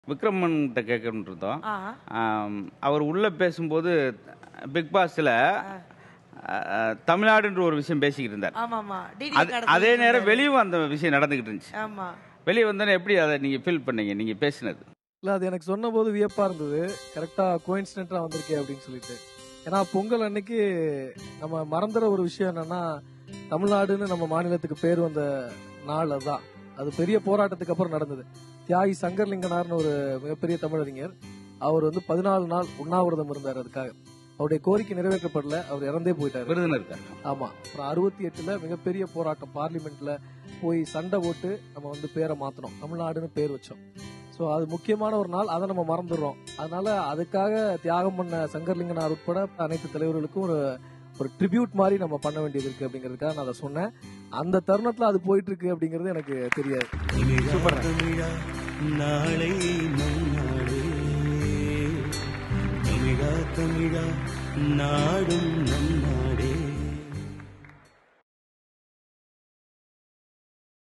விக்ரமன் கிட்ட கேட்கணும்னு இருந்தோம். ஆ. அவர் உள்ள பேசும்போது பிக் பாஸ்ல தமிழ்நாடுன்ற ஒரு விஷயம் பேசிக்கிட்டு இருந்தார். ஆமாமா. அதே நேரம் வெளியும் அந்த விஷயம் நடந்துகிட்டு இருந்துச்சு. ஆமா. வெளியே வந்தோன்னே எப்படி அதை நீங்க ஃபீல் பண்ணீங்க நீங்க பேசினது? இல்லை, அது எனக்கு சொன்ன போது வியப்பா இருந்தது. கரெக்டா கோயின்சிடென்டா வந்திருக்கே அப்படின்னு சொல்லிட்டு. ஏன்னா பொங்கல் அன்னைக்கு நம்ம மறந்துற ஒரு விஷயம் என்னன்னா, தமிழ்நாடுன்னு நம்ம மாநிலத்துக்கு பேர் வந்த நாள் அதுதான். அது பெரிய போராட்டத்துக்கு அப்புறம் நடந்தது. தியாகி சங்கர்லிங்கனார்னு ஒரு மிகப்பெரிய தமிழறிஞர். அவர் 14 நாள் உண்ணாவிரதம் இருந்தார். அதுக்காக அவருடைய கோரிக்கை நிறைவேற்றப்படல. அவர் இறந்தே போயிட்டார். விருதுநர். ஆமா. அப்புறம் 68ல மிகப்பெரிய போராட்டம், பார்லிமெண்ட்ல போய் சண்டை போட்டு நம்ம பேரை மாத்தணும், தமிழ்நாடுன்னு பேர் வச்சோம். ஸோ அது முக்கியமான ஒரு நாள், அதை நம்ம மறந்துடுறோம். அதனால அதுக்காக தியாகம் பண்ண சங்கர்லிங்கனார் உட்பட அனைத்து தலைவர்களுக்கும் ஒரு ட்ரிபியூட் மாதிரி நம்ம பண்ண வேண்டியது இருக்கு அப்படிங்கிறதுக்காக நான் அதை சொன்னேன். அந்த தருணத்துல அது போயிட்டு இருக்கு அப்படிங்கிறது எனக்கு தெரியாது. நாளை தமிழா நாடும் நன்னாடு.